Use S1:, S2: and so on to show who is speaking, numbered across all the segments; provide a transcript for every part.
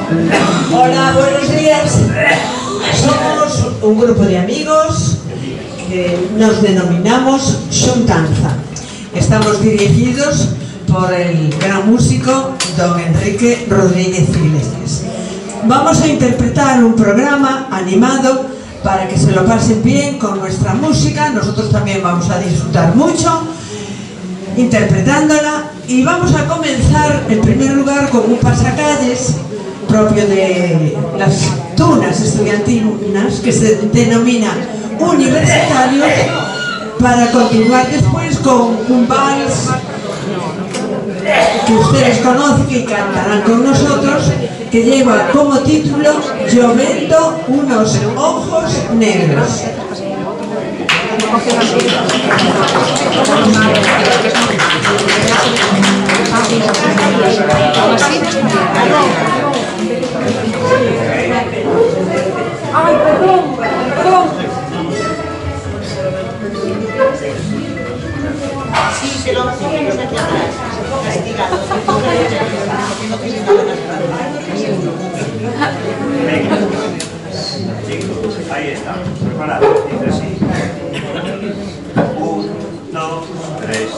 S1: Hola, buenos días. Somos un grupo de amigos que nos denominamos Xuntanza. Estamos dirigidos por el gran músico don Enrique Rodríguez Iglesias. Vamos a interpretar un programa animado para que se lo pasen bien con nuestra música. Nosotros también vamos a disfrutar mucho interpretándola, y vamos a comenzar en primer lugar con un pasacalles propio de las tunas estudiantinas que se denomina Universitarios, para continuar después con un vals que ustedes conocen y cantarán con nosotros, que lleva como título Llovendo unos ojos negros.
S2: Ay, perdón.
S3: Sí, se lo pones aquí atrás, castigado.
S4: Chicos, ahí está, preparado, dice así. 1, 2, 3,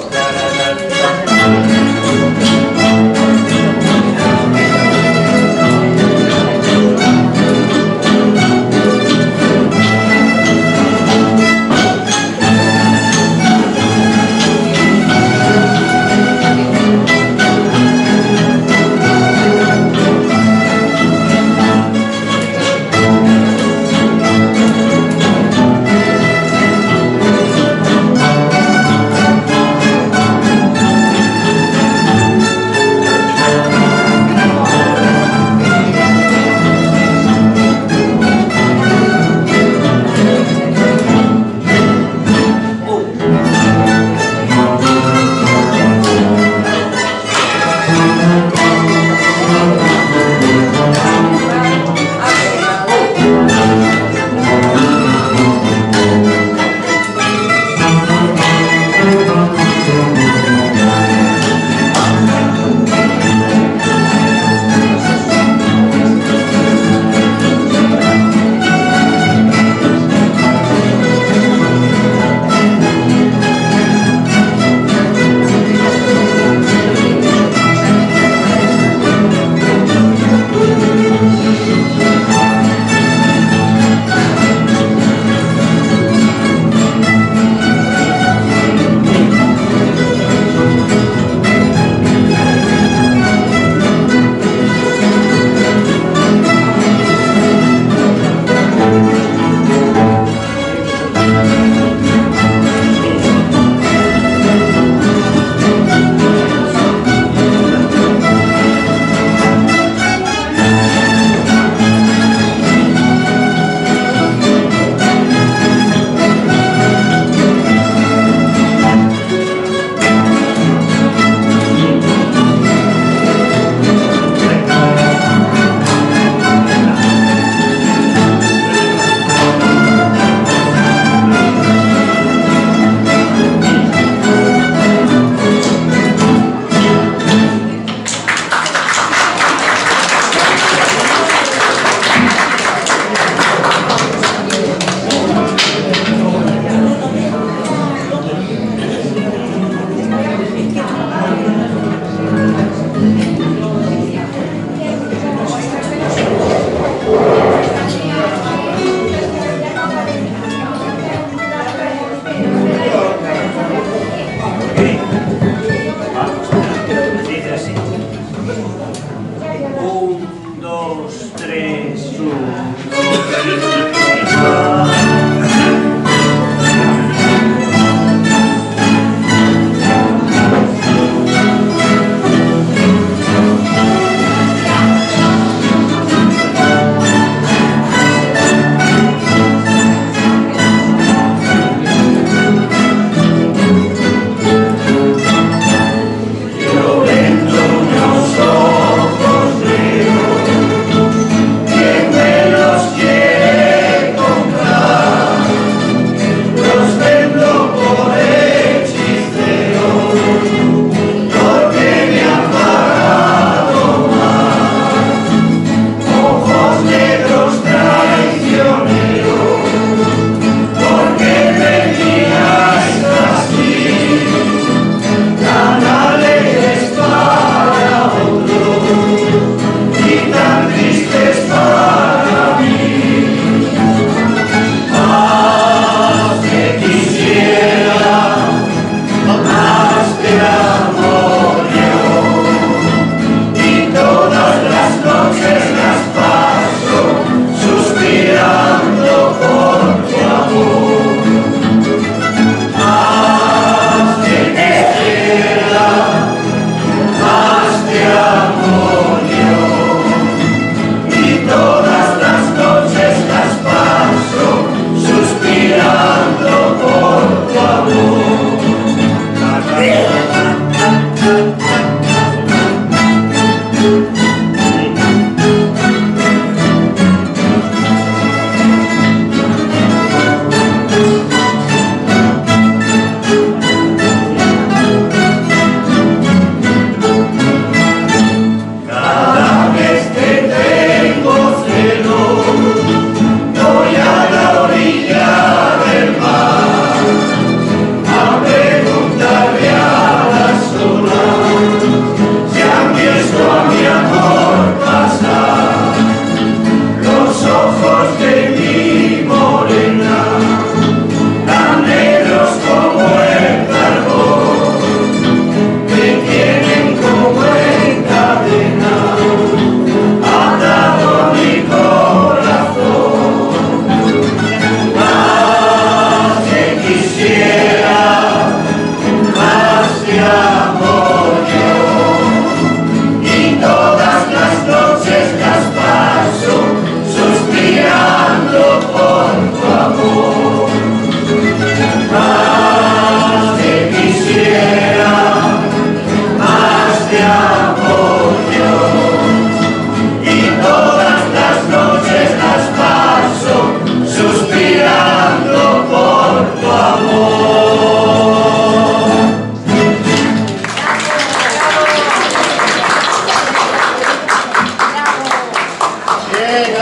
S5: ¿Quién me los quiere?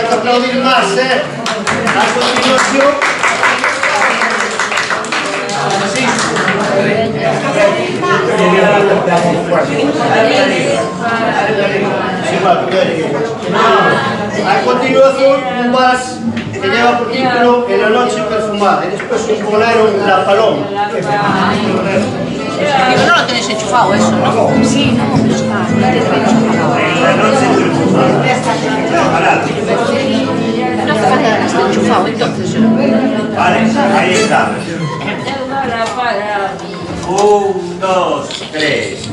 S5: que aplaudir más, A continuación... A continuación, un vals que lleva por título En la noche perfumada, y después un bolero, La paloma.
S3: Pero no lo tenéis enchufado eso, ¿no? Sí, no, pero está.
S4: En la noche perfumada. Preparado.
S3: No hace falta que esté enchufado, entonces.
S4: Vale, ahí está. 1, 2, 3.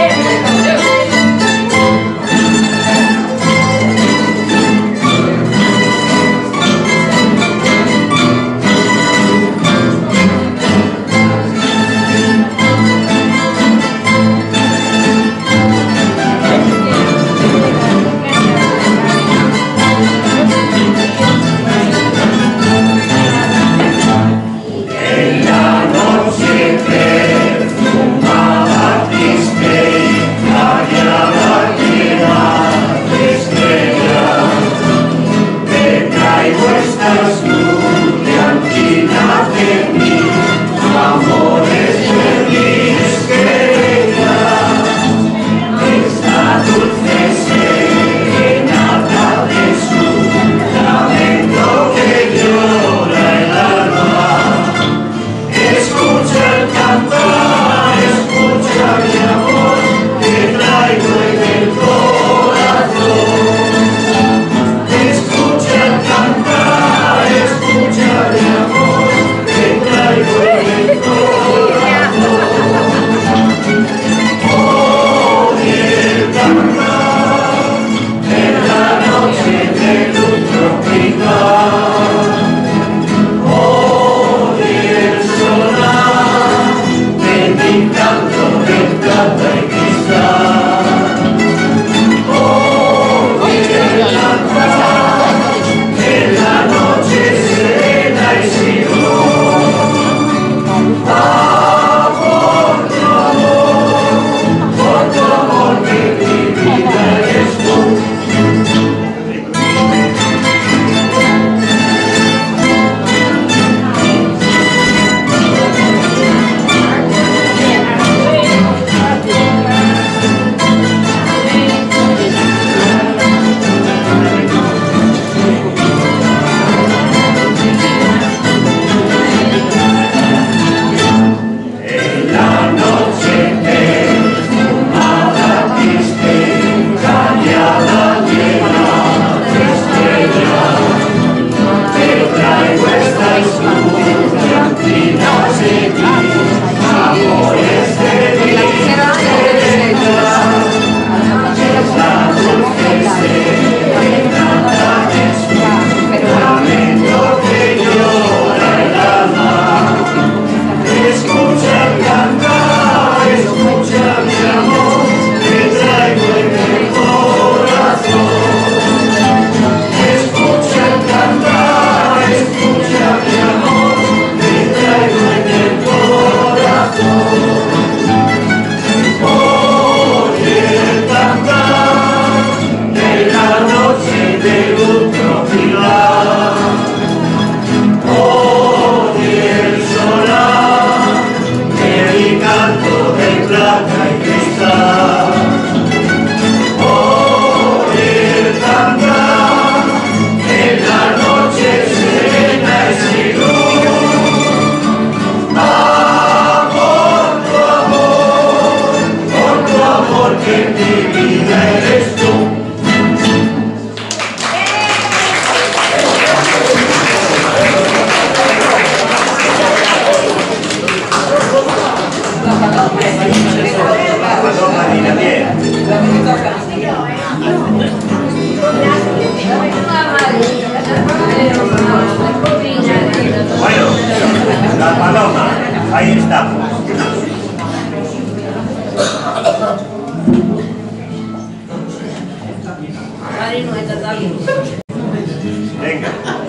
S4: Venga.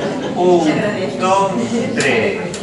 S4: 1, 2, 3.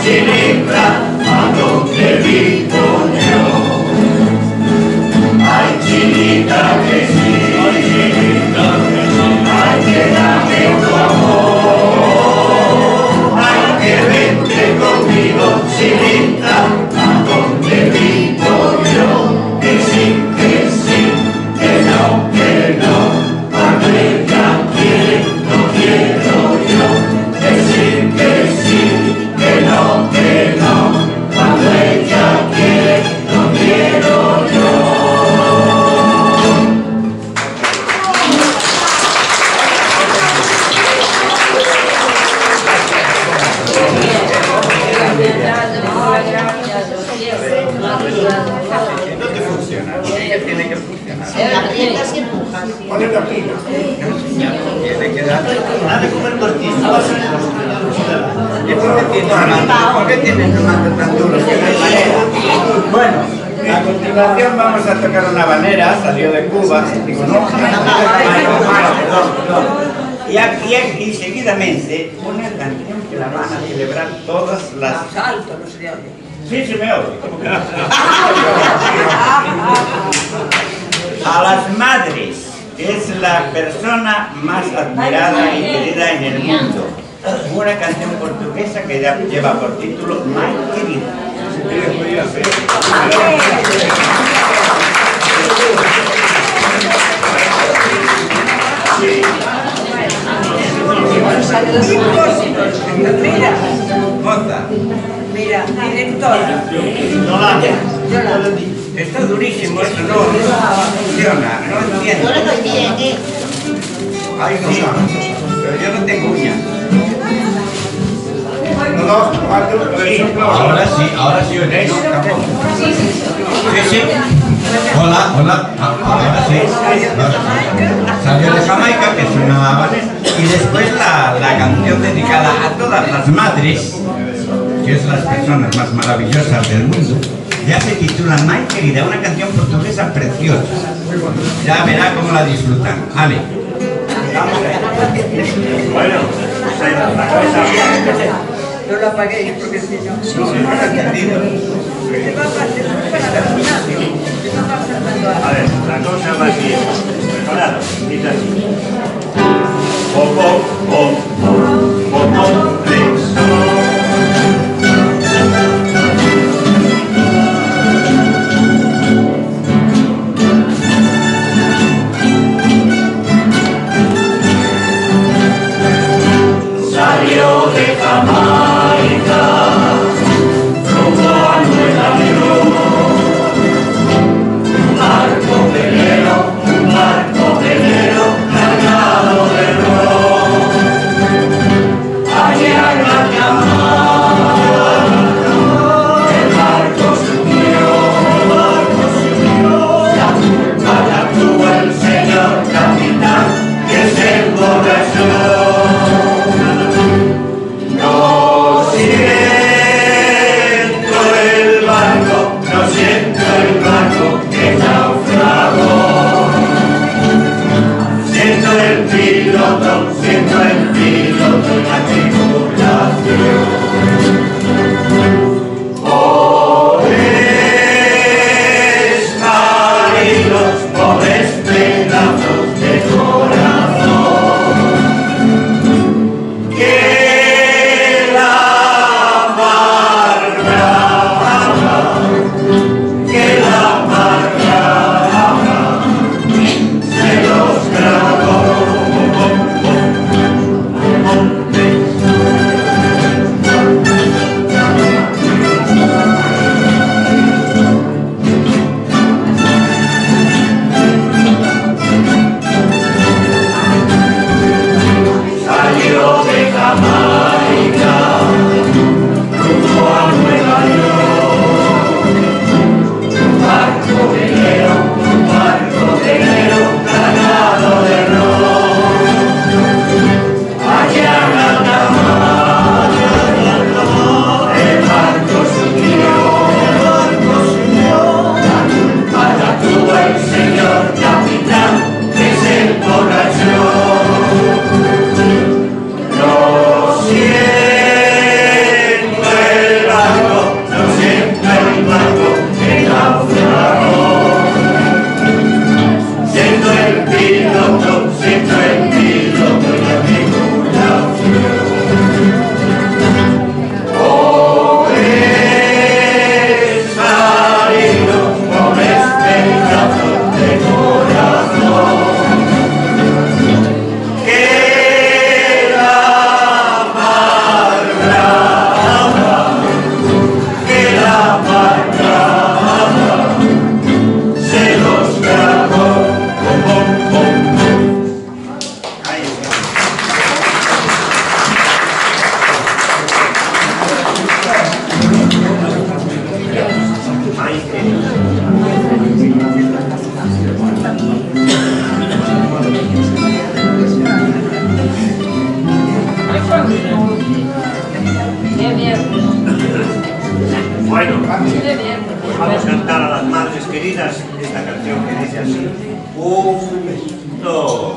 S6: Chinita, ¿a dónde vivo yo? Ay, chinita que sí, ay, que dame tu amor, ay, que vente conmigo, chinita, ¿a dónde vivo yo? Que sí, que no, cuando ella quiere, no quiero yo, que sí, que no, cuando ella quiere, no quiero yo.
S7: No te funciona, ella tiene que funcionar.
S3: Se aprietas y empujas.
S5: Ponle la pila.
S7: Tiene que dar.
S5: Ha de comer tortilla.
S7: ¿Por qué tienes los mandos tan duros que no hay manera? Bueno, a continuación vamos a tocar una habanera, salió de Cuba. Digo, no, perdón. Y seguidamente una canción que la van a celebrar todas las...
S2: Alto, no se le oye.
S7: Sí, se me oye. A las madres, que es la persona más admirada y querida en el mundo. Una canción portuguesa que ya lleva por título Mãe Querida.
S2: Mira,
S7: Moza,
S2: mira, directora.
S7: está durísimo esto, no funciona, no entiendo.
S3: Yo le doy bien,
S7: Ay, sí, pero yo no tengo uñas.
S6: Ahora sí, ¿oyeis? Sí. Hola, ahora sí. Salió de Jamaica, que es una habanera, y después la canción dedicada a todas las madres, que es las personas más maravillosas del mundo, ya se titula Mãe Querida, una canción portuguesa preciosa. Ya verá cómo la disfrutan. Ale.
S4: Bueno, pues ahí va, la cabeza abierta.
S2: No lo apaguéis porque si no.
S7: No lo he entendido.
S2: Te va a pasar al gimnasio. Te va a pasar cuando
S4: A ver, la cosa va así. Preparado, dice así. Pom, pom, pom, pom, pom, tres.
S6: Salió de Jamaica, rumbo a Nueva York. Un barco velero cargado de ron. Allá
S4: Bueno, pues vamos a cantar a las madres queridas esta canción que dice así. 1, 2.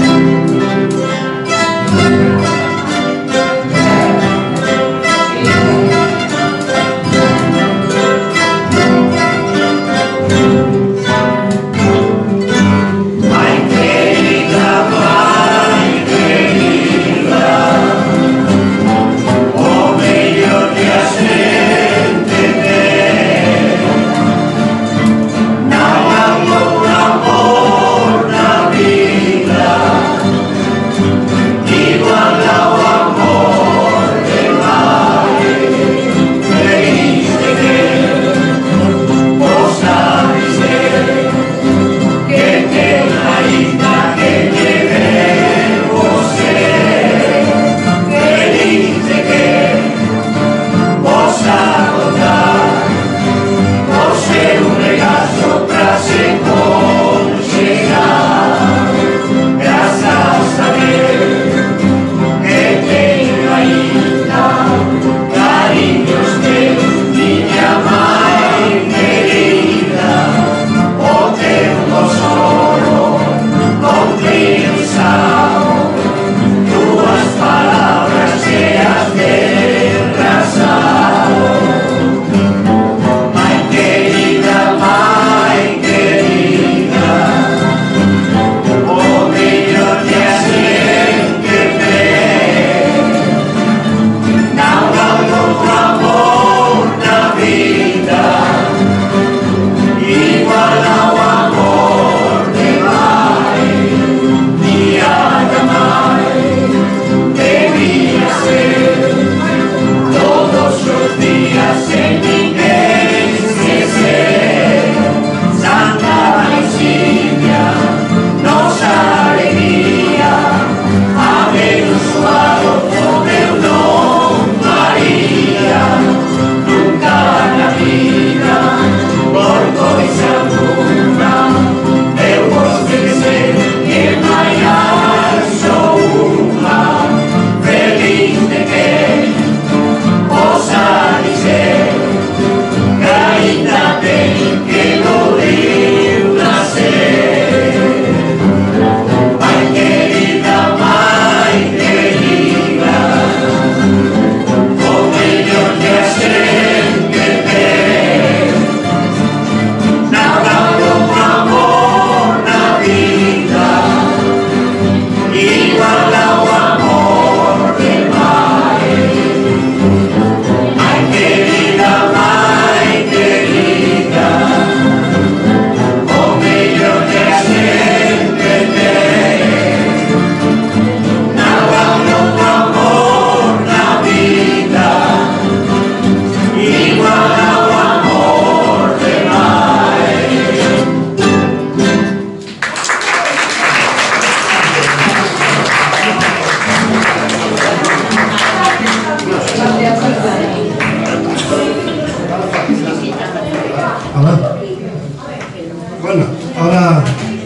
S8: Bueno, ahora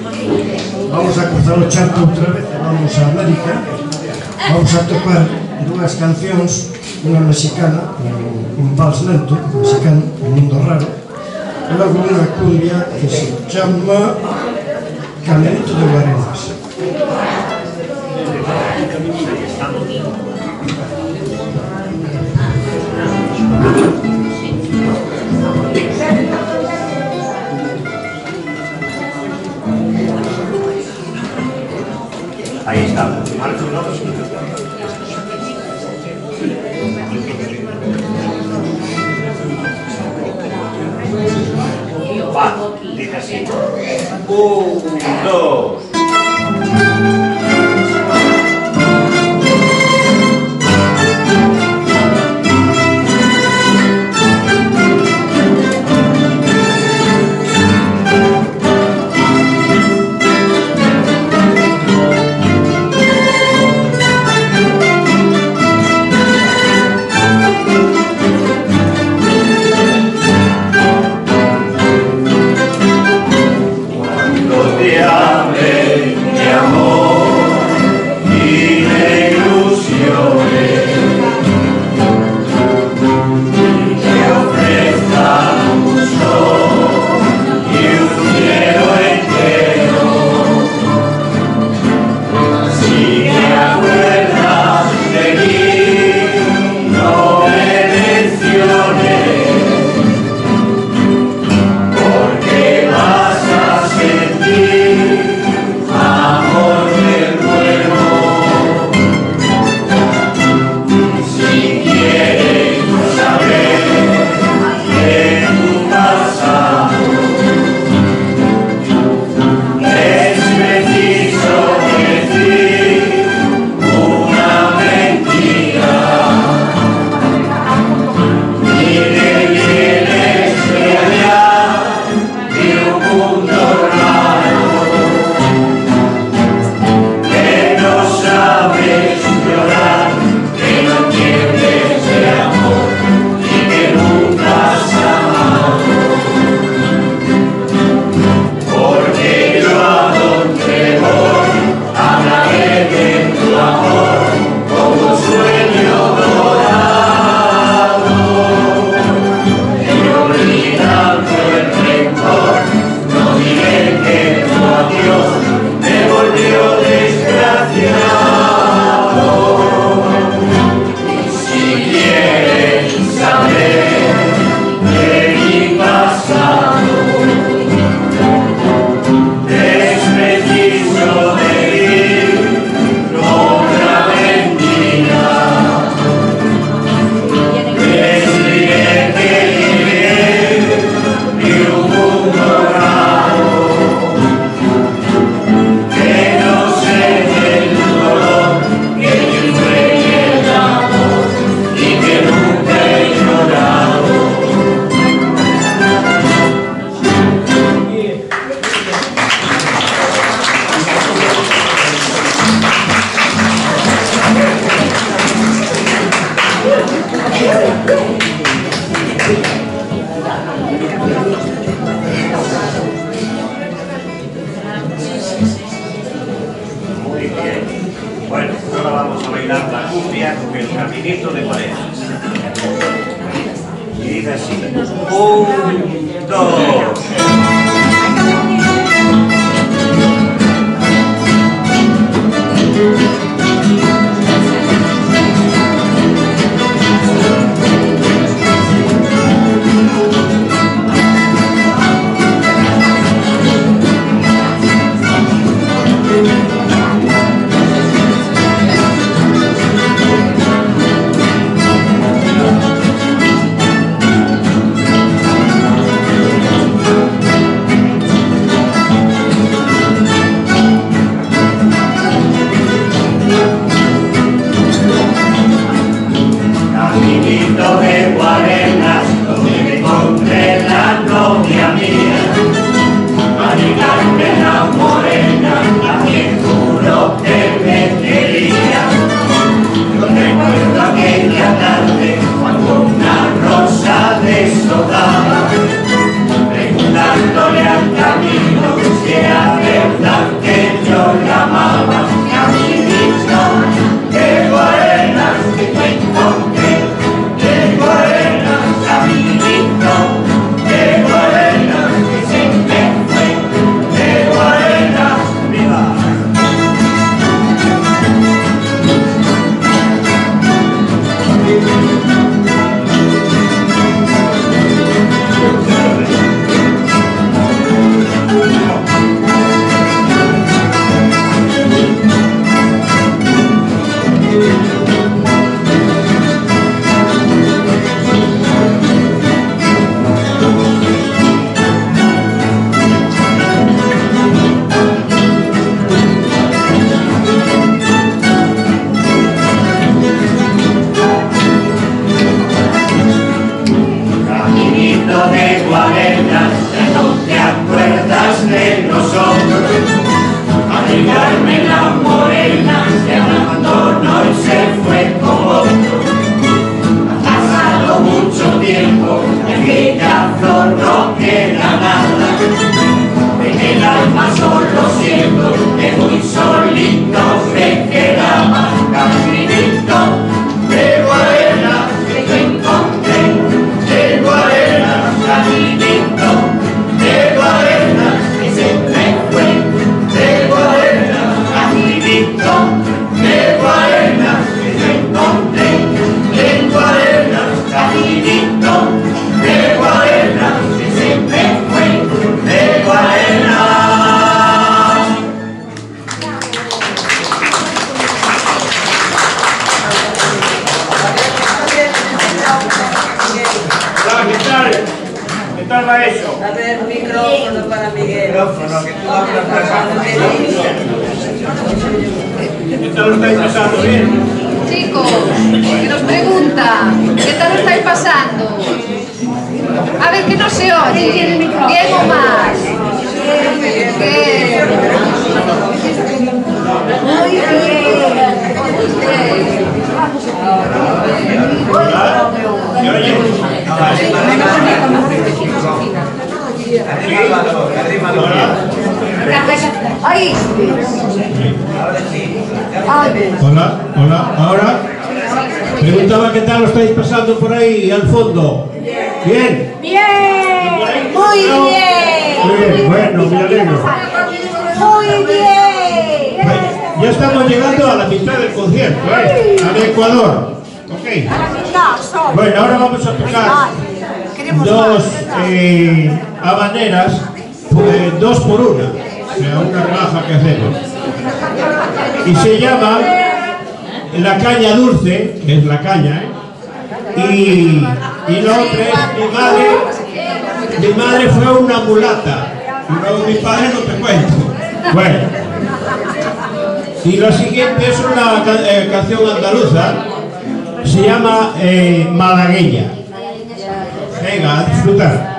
S8: vamos a cruzar o charco outra vez, vamos a América, vamos a tocar dúas cancións, unha mexicana, un vals lento, mexicano, un mundo raro, e logo unha cumbia que se chama Caminito de Guarenas.
S4: Ahí está. Va, dice así. 1, 2.
S5: Te amé.
S4: Muy bien. Bueno, ahora vamos a bailar la cumbia con el caminito de Guarena. Y dice así. 1, 2.
S9: Chicos, que nos pregunta, ¿qué tal lo estáis pasando? A ver, que no se oye. ¿Bien o más? ¿Qué? Muy bien. Ahí.
S8: Hola, hola, ahora preguntaba qué tal lo estáis pasando por ahí al fondo. ¿Bien?
S9: Bien, muy bien.
S8: Muy bien, bueno, me alegro.
S9: Muy bien.
S8: Ya estamos llegando a la mitad del concierto, al Ecuador. Ok. Bueno, ahora vamos a tocar dos habaneras, 2 por 1, o sea, una rebaja que hacemos. Y se llama La Caña Dulce, que es la caña, y la otra es mi madre fue una mulata, y luego mi padre no te cuento. Bueno, y la siguiente es una canción andaluza, se llama Malagueña. Venga, a disfrutar.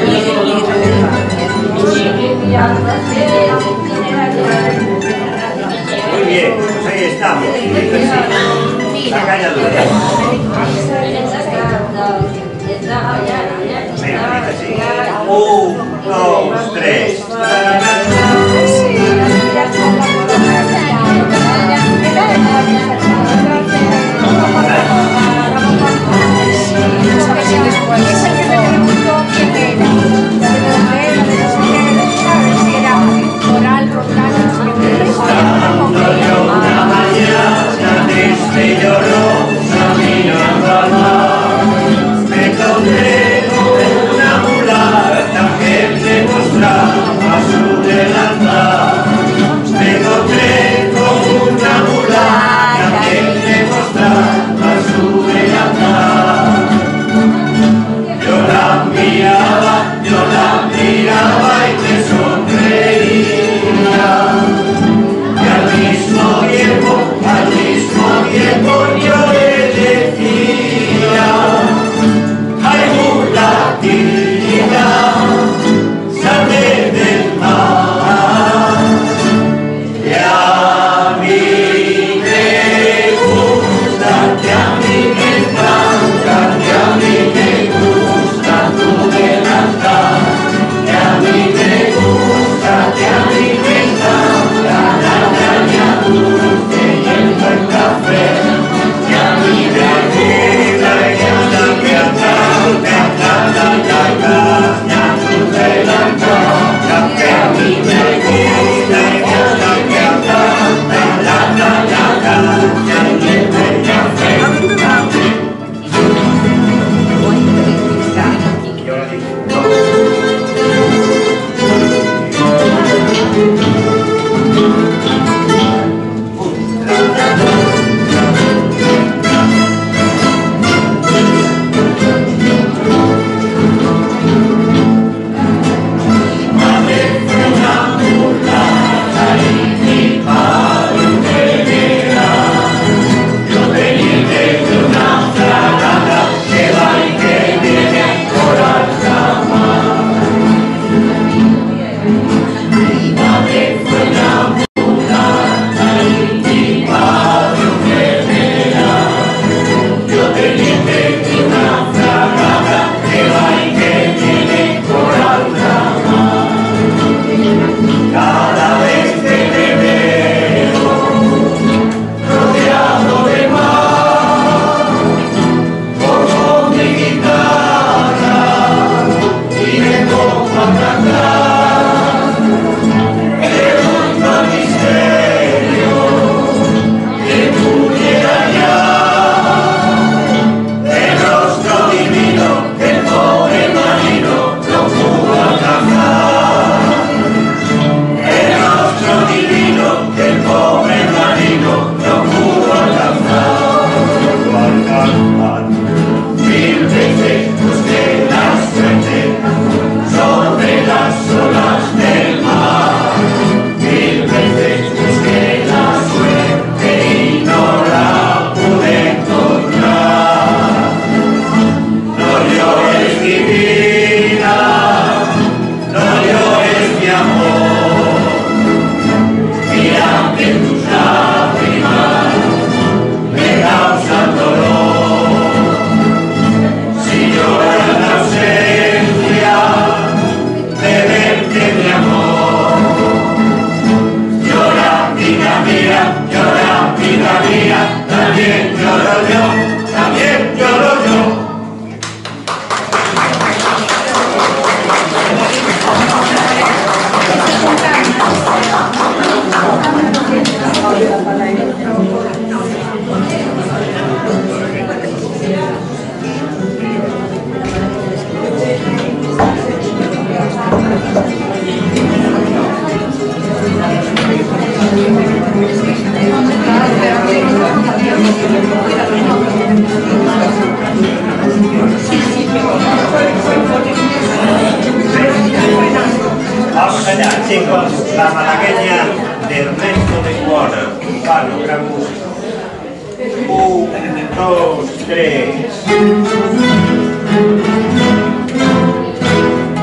S4: Muy bien, pues ahí estamos. La caña dura. Venga, dice así. 1, 2, 3. Una mañana triste y llorosa mirando al mar, me encontré con una mulata que me mostraba su delantal. Me encontré con una mulata que me mostraba su delantal. Yo la miraba y me sonreía. Al mismo tiempo yo le decía: ay, mulatita, sale del mar. Y a mí me gusta, que a mí me encanta, que a mí me gusta tu delantal. Que a mí me gusta, que a mí me encanta la caña dulce y el buen café. Que a mí me gusta, que a mí me encanta la caña dulce y el buen café. Que a mí me gusta, que a mí me encanta la caña y el buen café. Vamos allá, chicos, la malagueña de Ernesto de Cuora, Palo, gran músico. 1, 2, 3.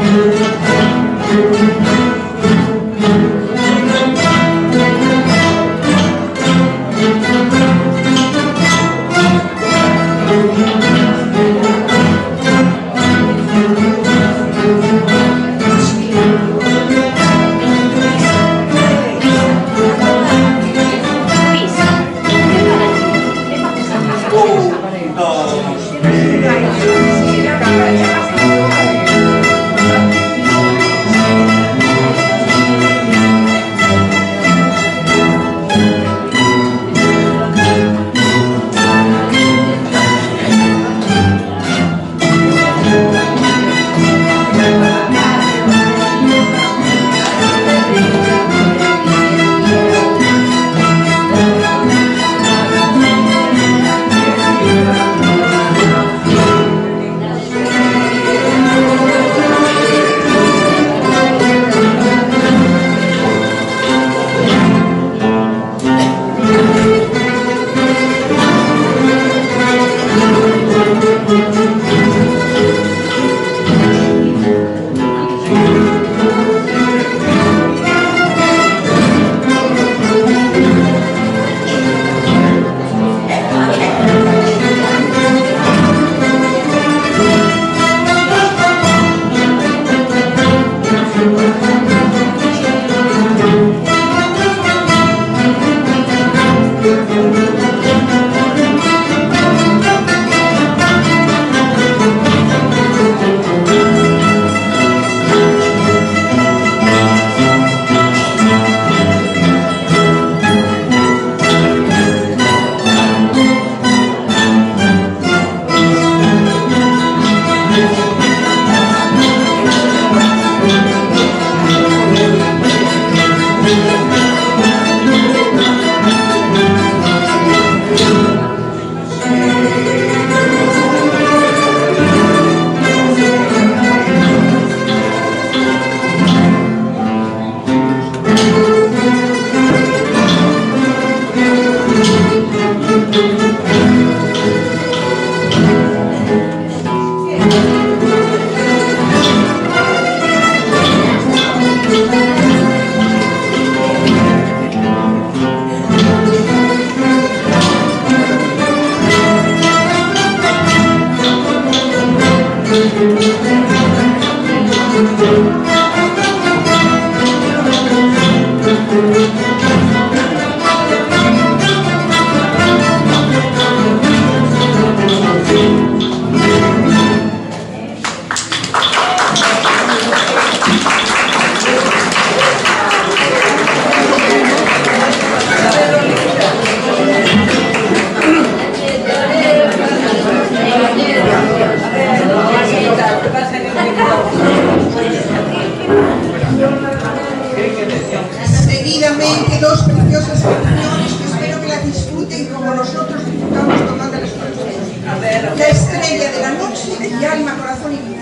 S2: Seguidamente, dos preciosas canciones que espero que las disfruten como nosotros disfrutamos tomándolas con nosotros. La estrella de la noche y alma, corazón y vida.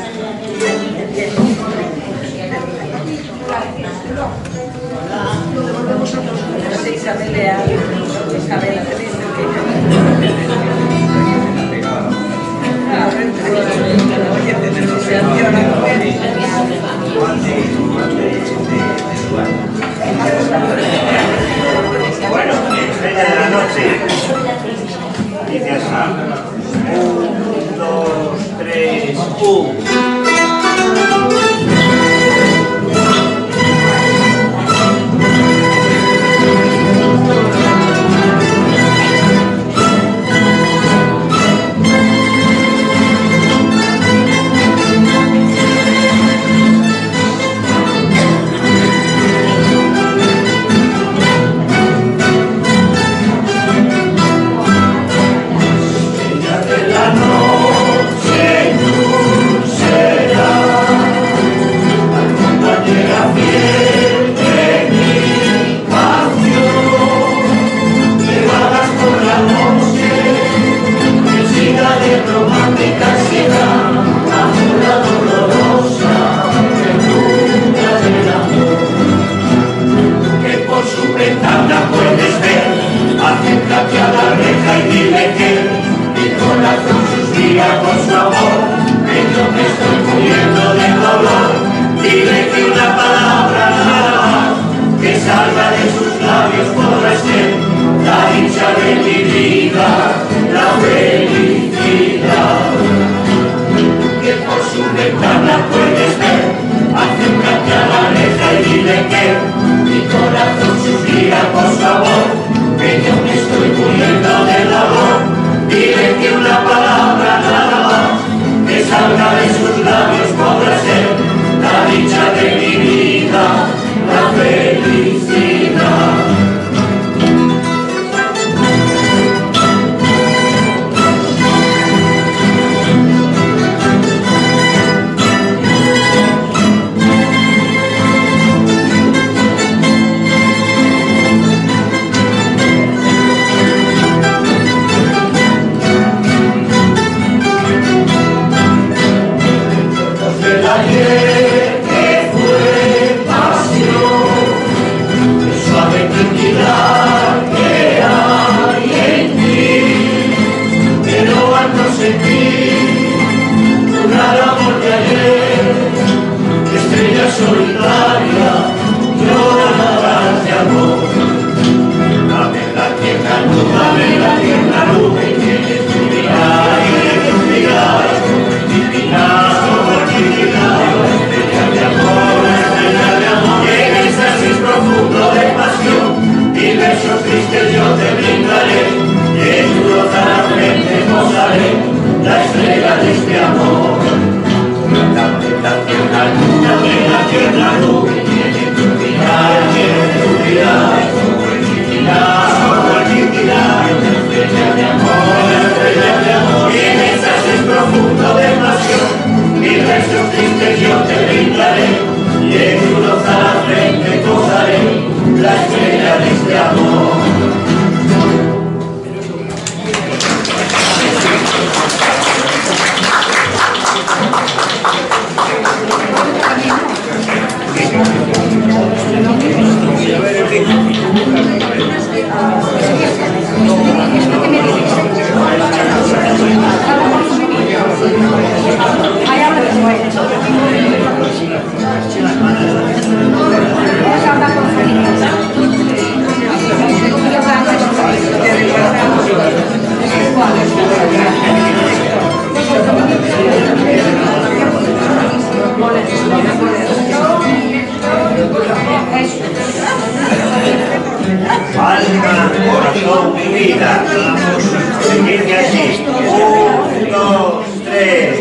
S7: Bueno, estrella de la noche. Dice así. 1, 2, 3, 1.
S4: solitaria, llorarás de amor. Dame la tierra nube, que destruirá y destruirá, como estrella de amor, y en éxtasis profundo de pasión, y versos tristes yo te brindaré, y en tu rozaramente posaré la estrella de este amor. Dame la tierra nube, que destruirá, como el titilar, estrella de amor, y en éxtasis profundo de pasión, mil versos tristes yo te brindaré, y en tu rozada frente posaré la estrella de este amor. Alma, corazón, mi vida, seguidme así. 1, 2, 3.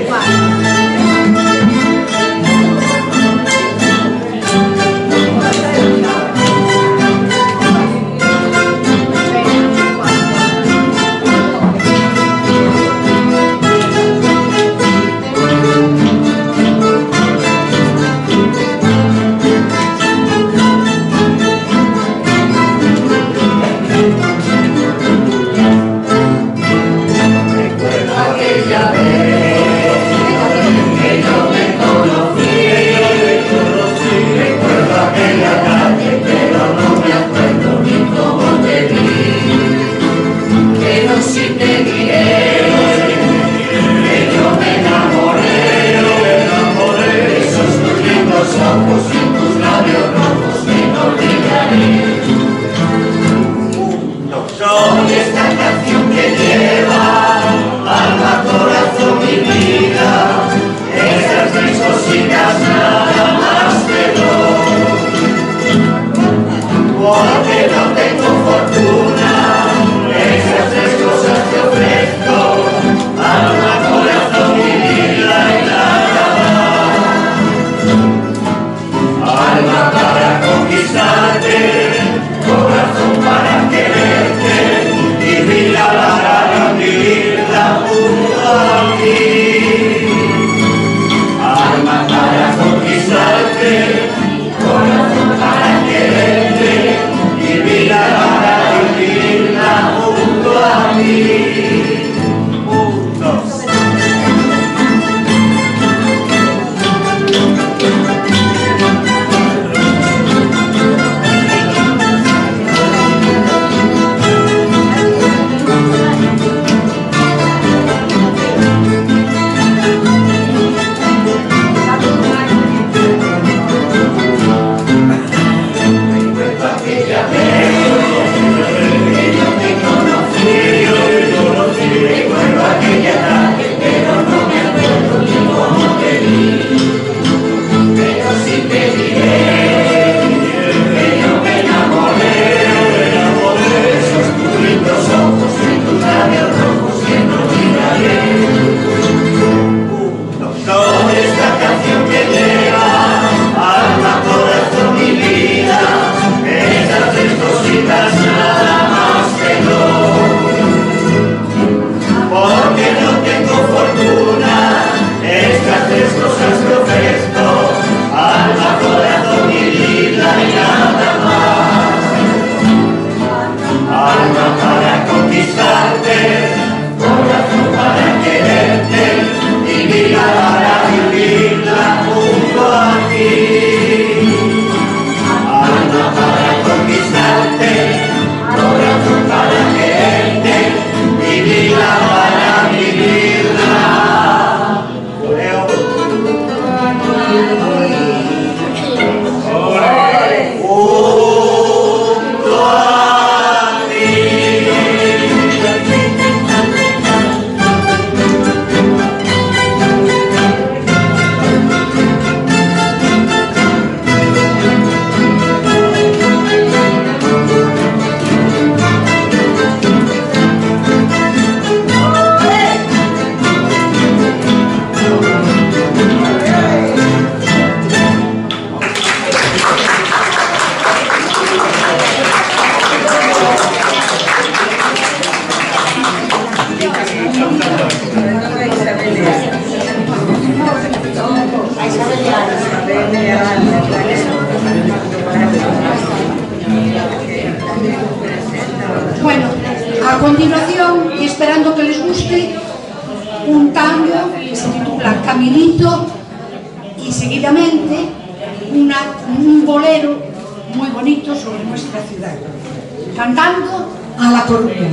S10: continuación, y esperando que les guste, un tango que se titula Caminito, y seguidamente un bolero muy bonito sobre nuestra ciudad, cantando a La Coruña.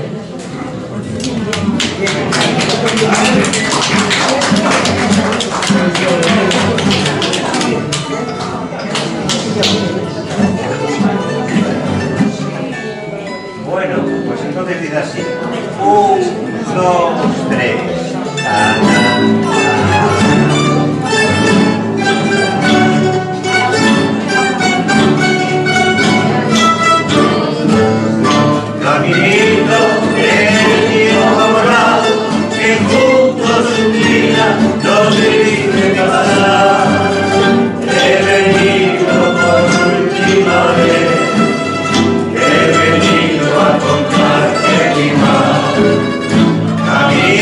S7: Bueno, pues entonces dice así: 1, 2, 3. Caminito que ahora que juntos un día nos dice pasar. He venido por última vez, he venido a contarte mi mal.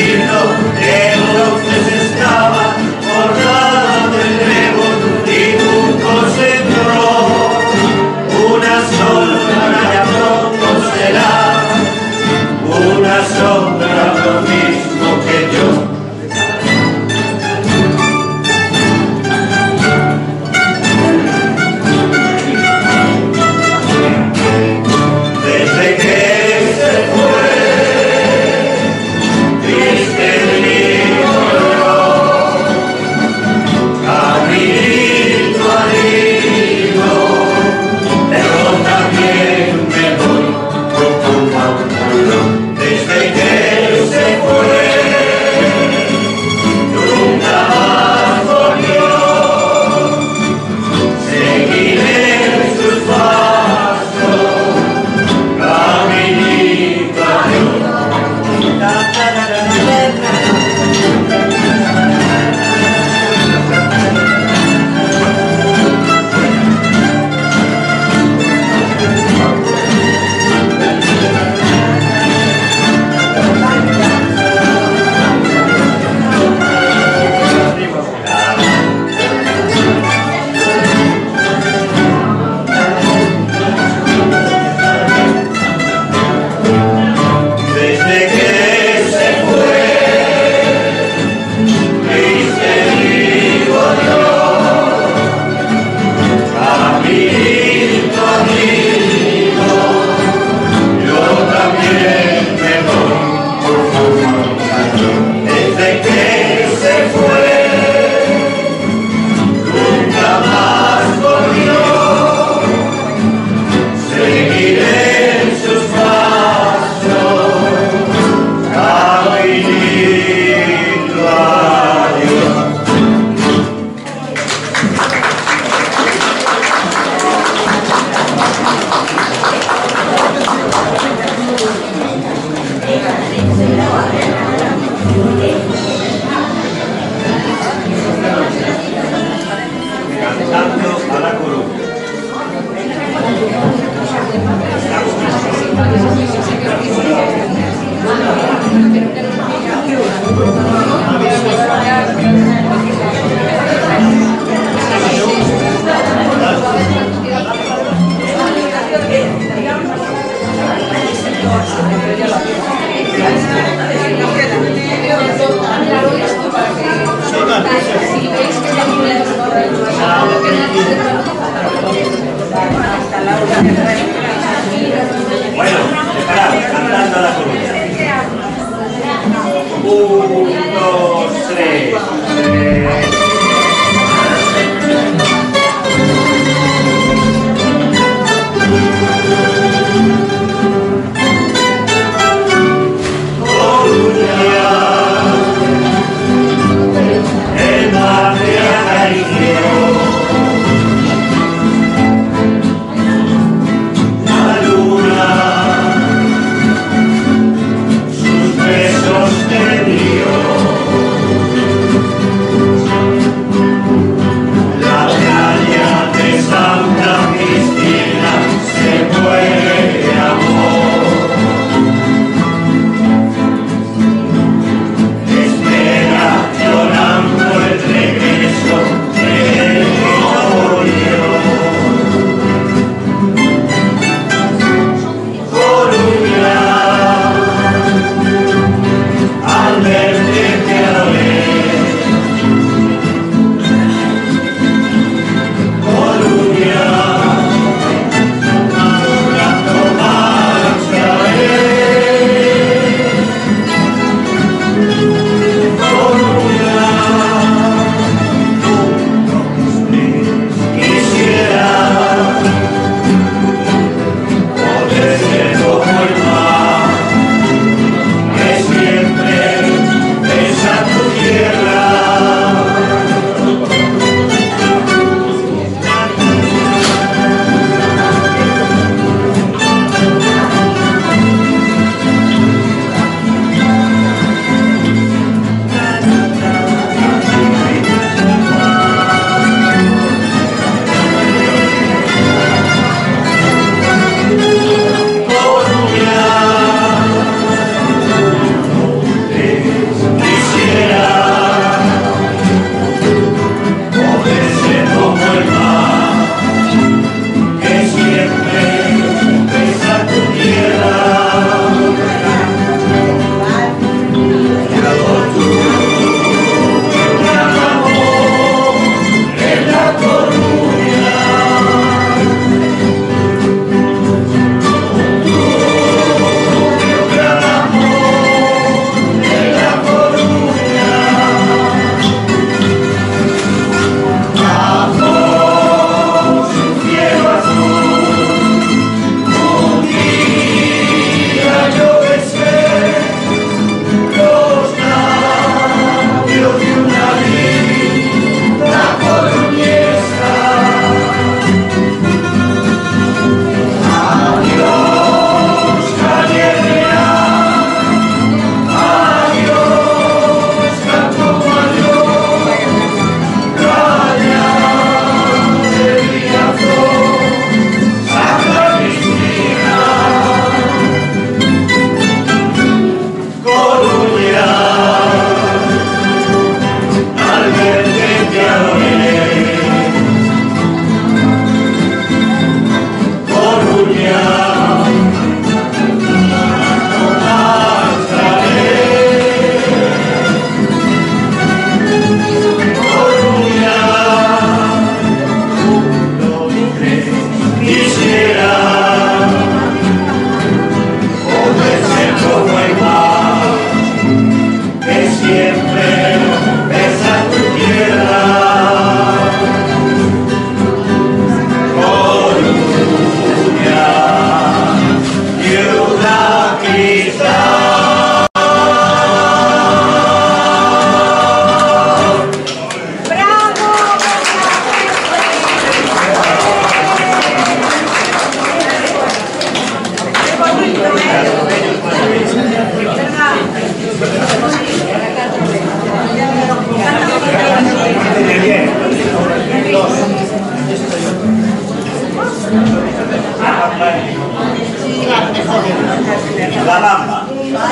S7: La bamba.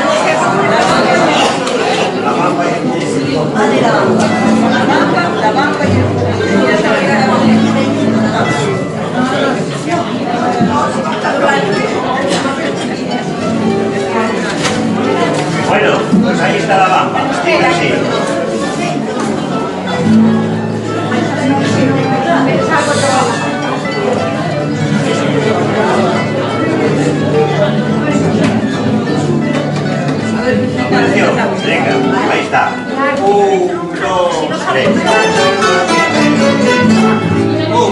S7: Bueno, pues ahí está la bamba. Sí. Venga, ahí está. 1, 2, 3. 1, 2,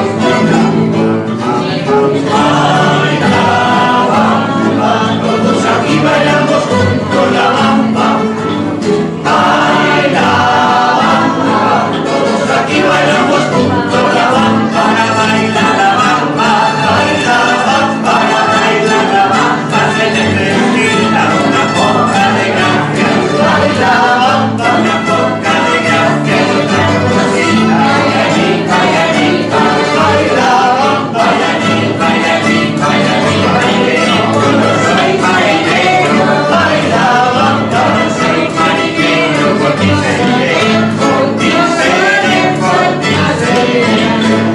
S7: 3. Todos aquí bailamos juntos la bamba. Baila, bamba. Todos aquí bailamos juntos la bamba. Para bailar la bamba, baila, bamba. Para bailar la bamba se necesita una poca de gracia. Baila, bamba, una poca de gracia. Una cosita, bailarita, bailarita. Baila, bamba, bailarita, bailarita, bailarita. Yo no soy marinero, baila, bamba. No soy marinero, por ti seré, por ti seré, por ti seré.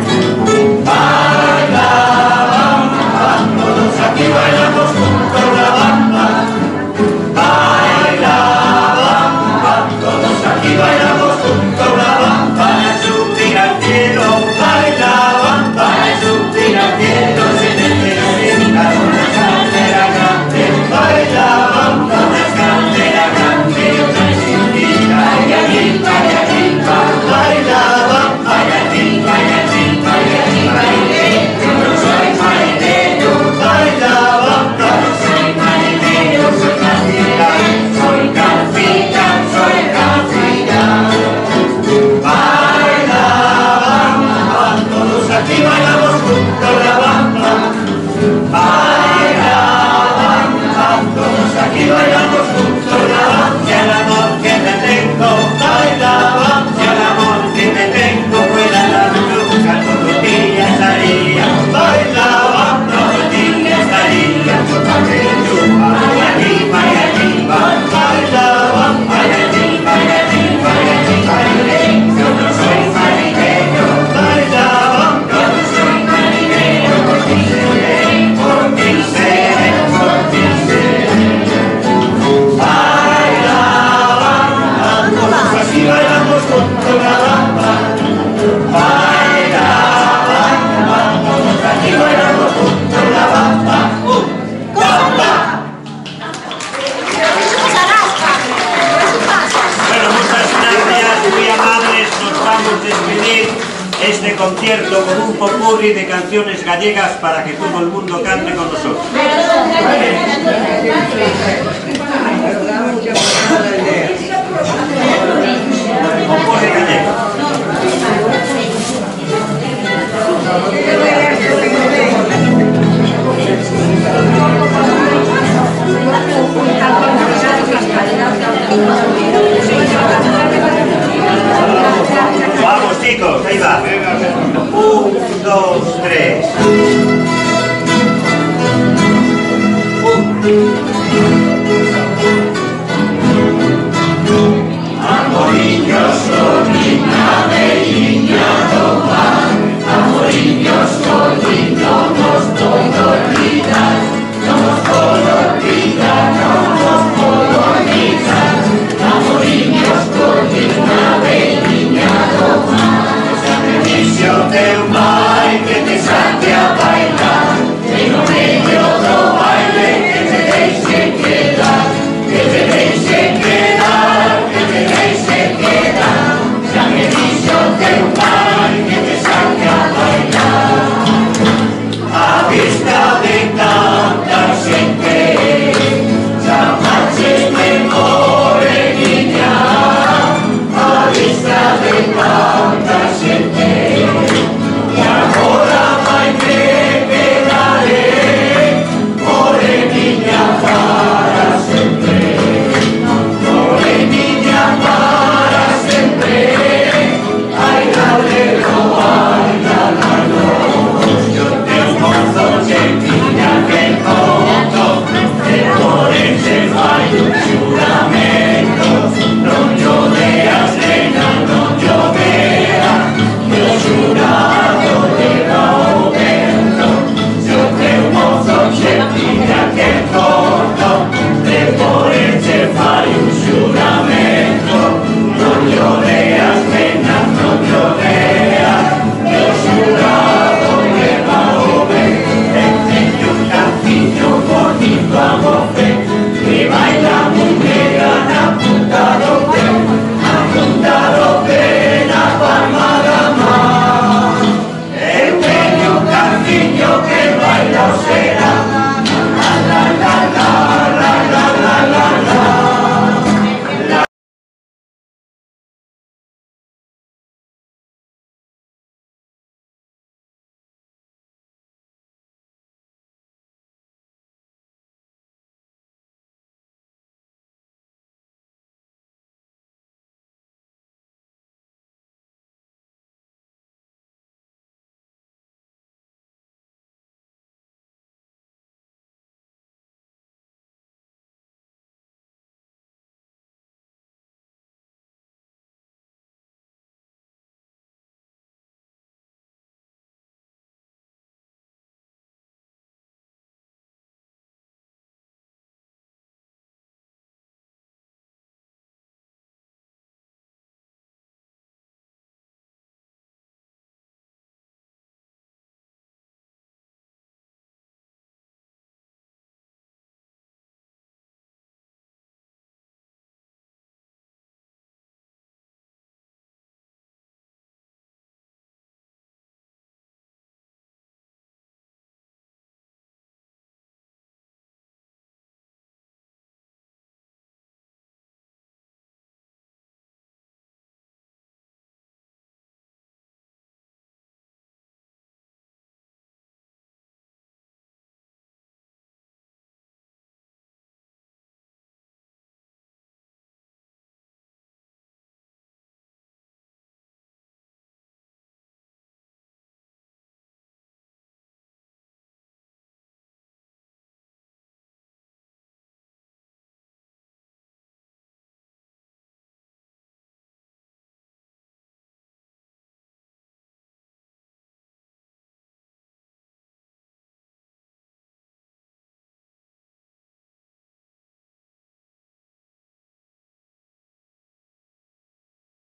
S7: Baila, bamba, todos aquí bailamos juntos la bamba. Baila, bamba, todos aquí bailamos juntos la bamba. Para subir al cielo, baila, bamba. Para subir al cielo se necesita una cantera grande. Baila, bamba, una cantera grande y otra chiquitita. Bailarita, bailarita, baila, bamba. Bailarita, bailarita, bailarita. Yo no soy marinero, baila, bamba. No soy marinero, soy capitán, soy capitán, soy capitán. Baila, bamba, todos aquí bailamos juntos la bamba. Baila, bamba, todos aquí bailamos juntos la bamba. Y el amor que te tengo, baila, bamba. Y el amor que te tengo fuera la bruja, todo el día estaría. Baila, bamba, todo el día estaría. Y arriba, y arriba, baila, bamba. Y arriba, y arriba, y arriba, y arriba. Yo no soy marinero, baila, bamba. Yo no soy marinero, por ti seré, por ti seré, por ti seré. Baila, bamba, todos así bailamos juntos la bamba. Baila, bamba, todos aquí bailamos juntos la bamba. ¡Bamba! Bueno, muchas gracias, muy amables. Nos vamos a despedir este concierto con un popurrí de canciones gallegas para que todo el mundo cante con nosotros. Popurrí gallego. Vamos chicos, ahí va. 1, 2, 3.